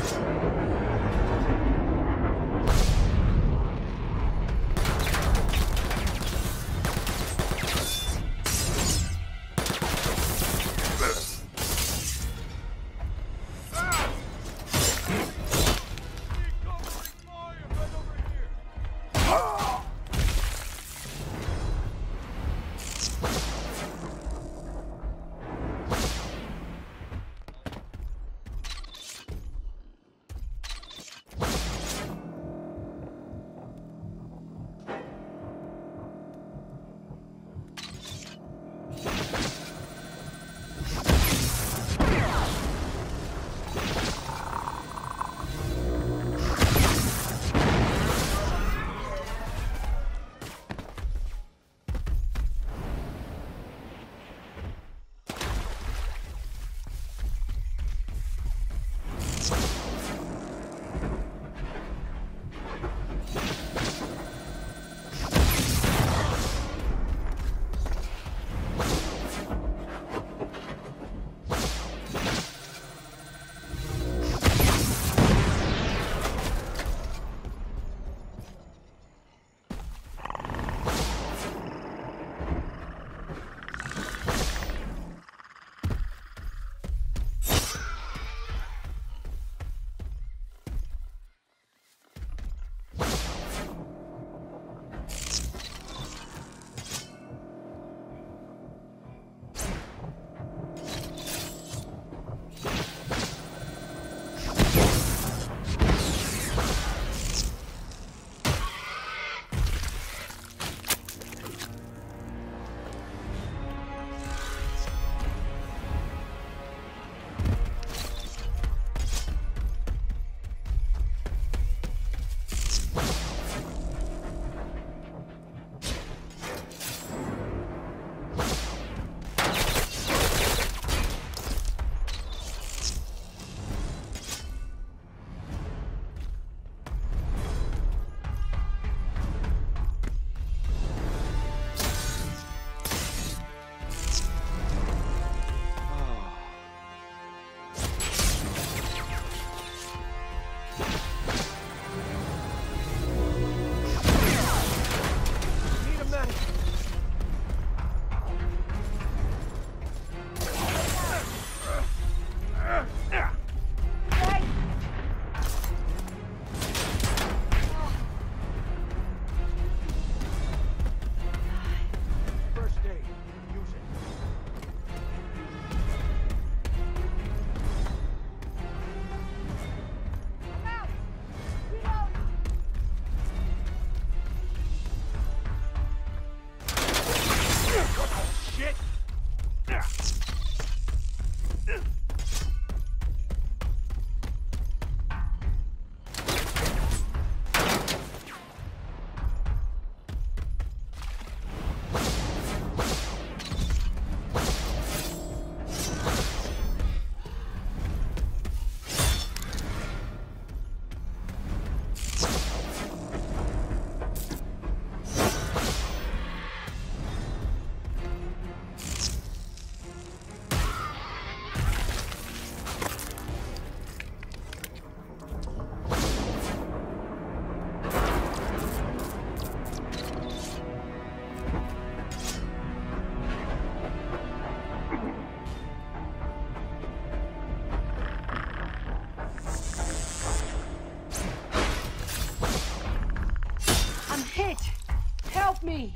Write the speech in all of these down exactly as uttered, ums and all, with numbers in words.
me!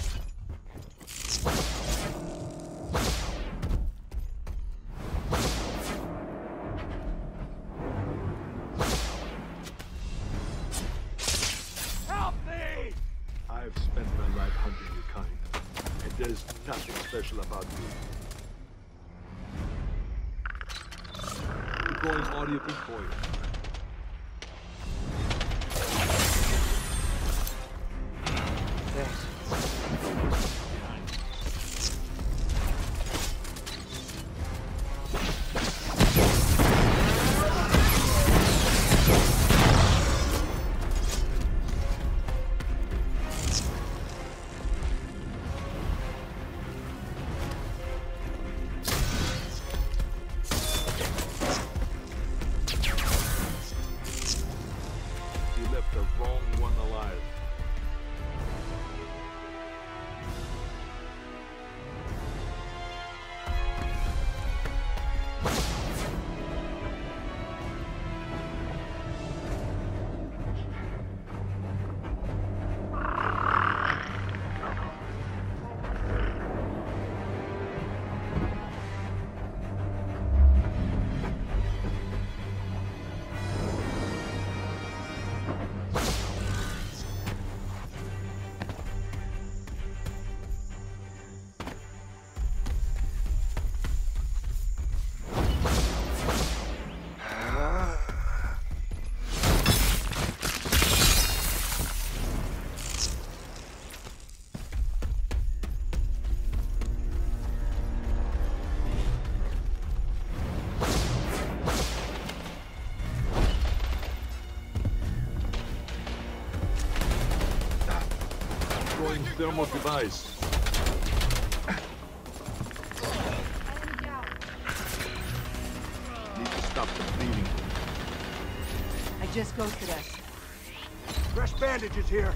Help me! I've spent my life hunting your kind, and there's nothing special about you. We're going audiobook for you. left the wrong one alive. Thermal device. Need to stop the bleeding. I just ghosted us. Fresh bandages here.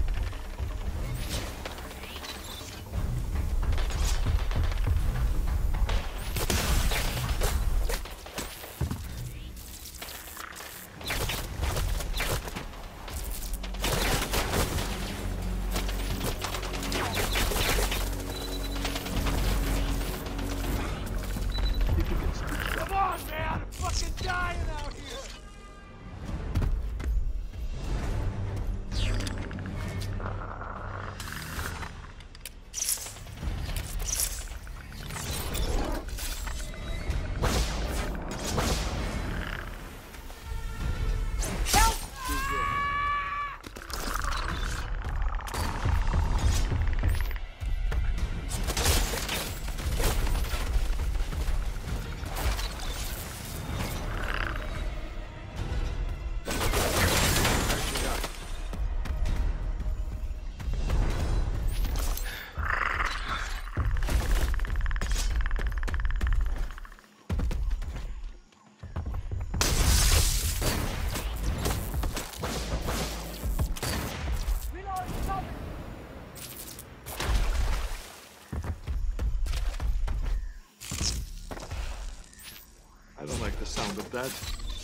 I don't like the sound of that.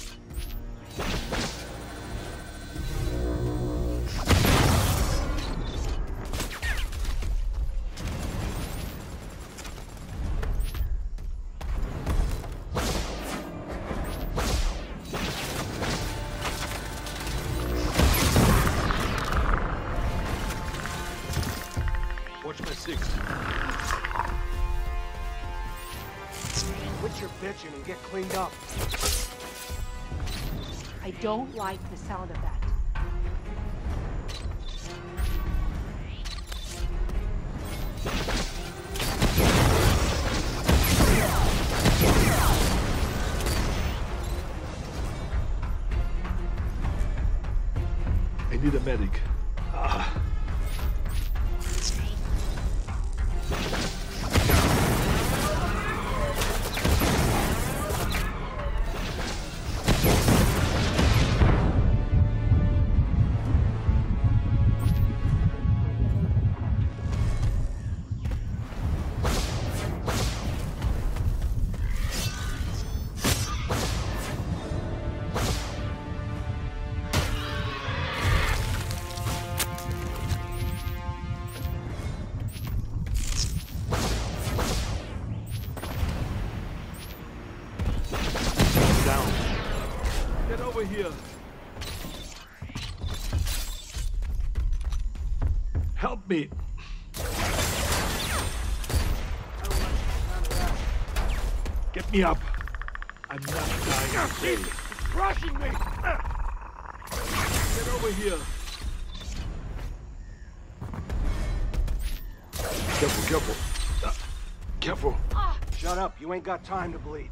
Watch my six. Quit your bitching and get cleaned up. I don't like the sound of that. I need a medic. Ah. Over here. Help me. Get me up. I'm not dying today. It's crushing me. Get over here. Careful, careful. Uh, careful. Shut up. You ain't got time to bleed.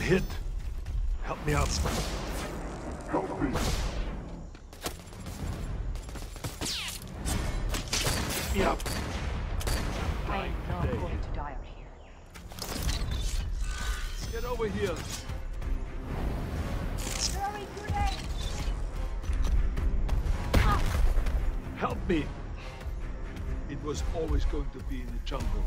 hit. Help me out, Spike. Help me. Get me up. I am not going to die out here. Get over here. Throwing grenade! Help me. It was always going to be in the jungle.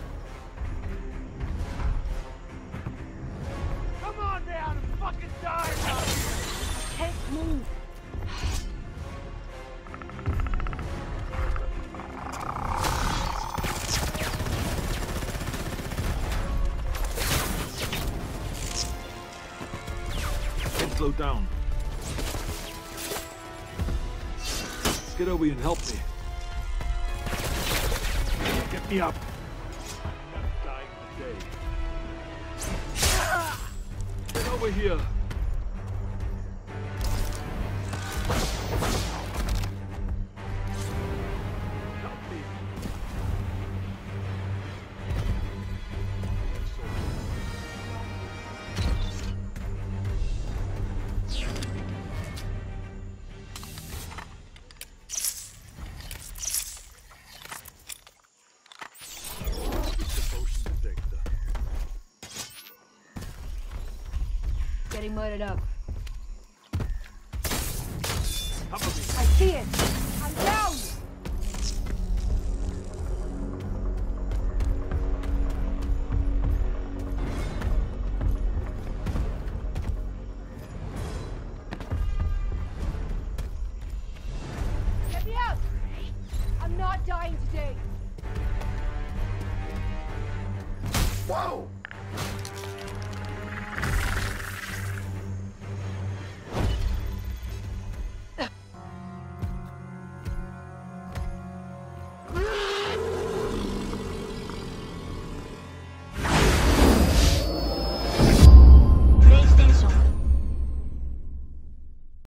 Come on down and fucking die out here! I can't move. Can't slow down. Get over here and help me. Get me up. I'm dying today. Get over here. Help me. Getting mudded up. Cover me. I see it! I'm down! Get me out! I'm not dying today! Whoa!